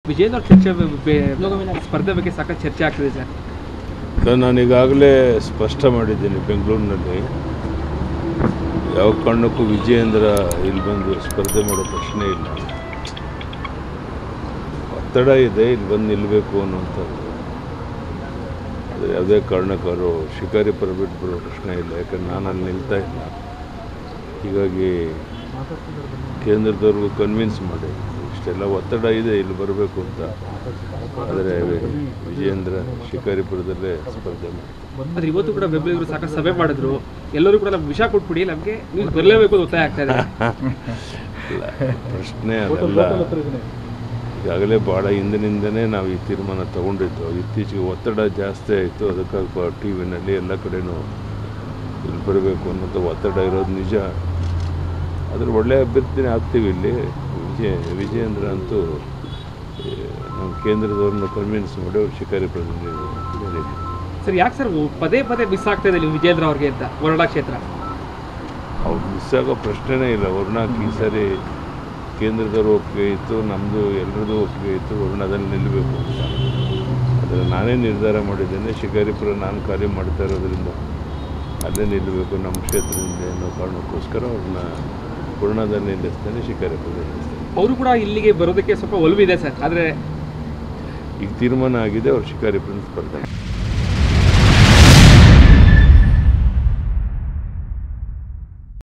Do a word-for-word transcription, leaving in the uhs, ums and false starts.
ವಿಜೇಂದ್ರ ಚರ್ಚೆ ಸ್ಪರ್ಧೆ ಬಗ್ಗೆ ಸಾಕಷ್ಟು ಚರ್ಚೆ ಆಗ್ತಿದೆ ಸರ್. ಸರ್, ನಾನು ಈಗಾಗಲೇ ಸ್ಪಷ್ಟ ಮಾಡಿದ್ದೀನಿ. ಬೆಂಗಳೂರಿನಲ್ಲಿ ಯಾವ ಕಾರಣಕ್ಕೂ ವಿಜಯೇಂದ್ರ ಇಲ್ಲಿ ಬಂದು ಸ್ಪರ್ಧೆ ಮಾಡೋ ಪ್ರಶ್ನೆ ಇಲ್ಲ. ಒತ್ತಡ ಇದೆ, ಇಲ್ಲಿ ಬಂದು ನಿಲ್ಲಬೇಕು ಅನ್ನುವಂಥದ್ದು. ಆದರೆ ಯಾವುದೇ ಕಾರಣಕ್ಕವರು ಶಿಕಾರಿಪುರ ಬಿಟ್ಟು ಬರೋ ಪ್ರಶ್ನೆ ಇಲ್ಲ. ಯಾಕಂದ್ರೆ ನಾನು ಅಲ್ಲಿ ನಿಲ್ತಾ ಇಲ್ಲ. ಹೀಗಾಗಿ ಕೇಂದ್ರದವ್ರಿಗೂ ಕನ್ವಿನ್ಸ್ ಮಾಡಿ ಇಷ್ಟೆಲ್ಲ ಒತ್ತಡ ಇದೆ ಇಲ್ಲಿ ಬರಬೇಕು ಅಂತ. ಆದರೆ ವಿಜಯೇಂದ್ರ ಶಿಕಾರಿಪುರದಲ್ಲೇ ಸ್ಪರ್ಧೆ ಮಾಡಿ. ಆದರೆ ಇವತ್ತು ಕೂಡ ಬೆಂಬಲಿಗರು ಸಾಕಷ್ಟು ಸಭೆ ಮಾಡಿದ್ರು. ಎಲ್ಲರೂ ಕೂಡ ನಮ್ಗೆ ವಿಷ ಕೊಟ್ಬಿಡಿ, ನಮಗೆ ನೀವು ಬರಲೇಬೇಕು ಅಂತ ಒತ್ತಾಯ ಆಗ್ತಾ ಇದೆ. ಪ್ರಶ್ನೆ ಅದಲ್ಲ. ಈಗಾಗಲೇ ಭಾಳ ಹಿಂದಿನಿಂದನೇ ನಾವು ಈ ತೀರ್ಮಾನ ತಗೊಂಡಿದ್ದು. ಇತ್ತೀಚೆಗೆ ಒತ್ತಡ ಜಾಸ್ತಿ ಆಯಿತು. ಅದಕ್ಕಾಗಿ ಟಿ ವಿನಲ್ಲಿ ಎಲ್ಲ ಕಡೆನೂ ಇಲ್ಲಿ ಬರಬೇಕು ಅನ್ನೋಂಥ ಒತ್ತಡ ಇರೋದು ನಿಜ. ಅದ್ರ ಒಳ್ಳೆಯ ಅಭ್ಯರ್ಥಿನೇ ಆಗ್ತೀವಿ ಇಲ್ಲಿ. ವಿಜಯ ವಿಜಯೇಂದ್ರ ಅಂತೂ ನಮ್ಮ ಕೇಂದ್ರದವ್ರನ್ನ ಕನ್ವಿನ್ಸ್ ಮಾಡಿ ಅವ್ರು ಶಿಕಾರಿಪುರದಲ್ಲಿ ಹೇಳಿದ್ರು. ಸರ್, ಯಾಕೆ ಸರ್ ಪದೇ ಪದೇ ಮಿಸ್ ಆಗ್ತಾ ಇದೆ ನೀವು ವಿಜಯೇಂದ್ರ ಅವ್ರಿಗೆ ಅಂತ ವರುಣಾ ಕ್ಷೇತ್ರ? ಅವ್ರು ಮಿಸ್ ಆಗೋ ಪ್ರಶ್ನೆನೇ ಇಲ್ಲ. ವರುಣಾಕ್ಕೆ ಈ ಸಾರಿ ಕೇಂದ್ರದವ್ರು ಒಪ್ಪಿಗೆ ಇತ್ತು, ನಮ್ಮದು ಎಲ್ಲರದ್ದು ಒಪ್ಪಿಗೆ ಇತ್ತು ವರುಣಾದಲ್ಲಿ ನಿಲ್ಲಬೇಕು ಅಂತ. ಆದರೆ ನಾನೇ ನಿರ್ಧಾರ ಮಾಡಿದ್ದೇನೆ, ಶಿಕಾರಿಪುರ ನಾನು ಕಾರ್ಯ ಮಾಡ್ತಾ ಇರೋದ್ರಿಂದ ಅಲ್ಲೇ ನಿಲ್ಲಬೇಕು ನಮ್ಮ ಕ್ಷೇತ್ರದಿಂದ ಅನ್ನೋ ಕಾರಣಕ್ಕೋಸ್ಕರ ಅವ್ರನ್ನ ವರುಣಾದಲ್ಲಿ ನಿಲ್ಲಿಸ್ತೇನೆ, ಶಿಕಾರಿಪುರದಲ್ಲಿ ನಿಲ್ಲಿಸ್ತೇನೆ. ಅವರು ಕೂಡ ಇಲ್ಲಿಗೆ ಬರೋದಕ್ಕೆ ಸ್ವಲ್ಪ ಒಲವಿದೆ ಸರ್. ಆದರೆ ಈಗ ತೀರ್ಮಾನ ಆಗಿದೆ, ಅವ್ರು ಶಿಕಾರಿಪುರ ಸ್ಪರ್ಧೆ